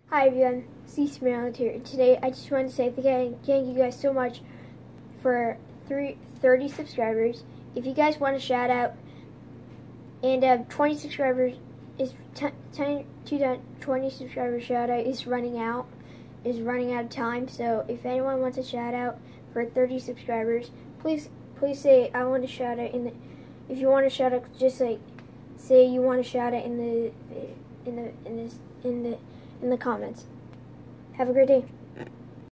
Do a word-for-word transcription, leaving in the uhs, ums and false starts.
Hi everyone, C Maryland here. Today I just wanted to say thank, thank you guys so much for three, thirty subscribers. If you guys want a shout out, and uh, twenty subscribers is ten to twenty subscriber shout out is running out, is running out of time. So if anyone wants a shout out for thirty subscribers, please please say I want a shout out in the. If you want a shout out, just like say you want a shout out in the in the in this in the in the comments. Have a great day.